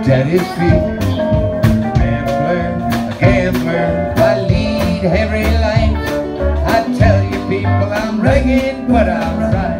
daddy's feet. A gambler, I lead every life. I tell you people I'm rugged, but I'm right.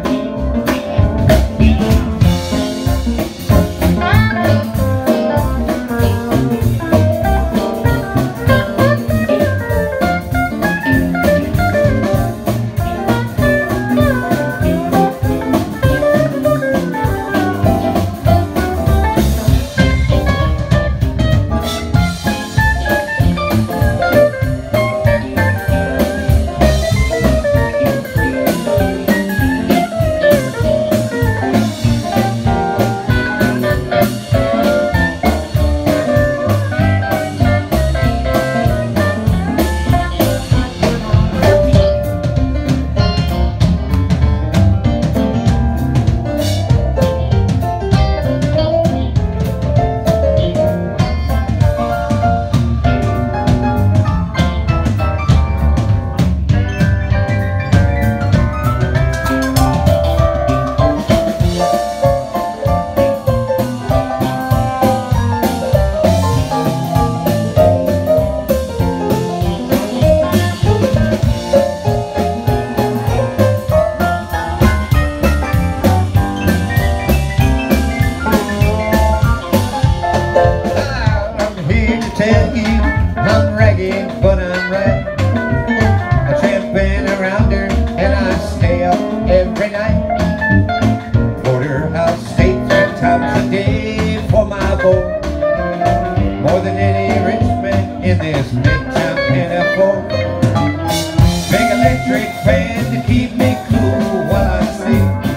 Tell you I'm ragged, but I'm right. I tramping around her and I stay up every night. Porterhouse steak 3 times a day for my boy. More than any rich man in this midtown can afford. Big electric fan to keep me cool while I sleep.